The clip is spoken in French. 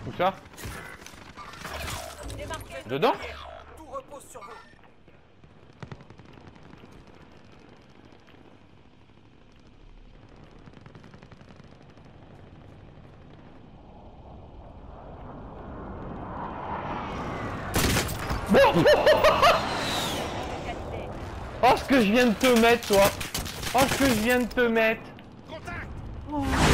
Où ça? Dedans? Tout repose sur vous. Oh ce que je viens de te mettre toi. Oh ce que je viens de te mettre. Contact. Oh.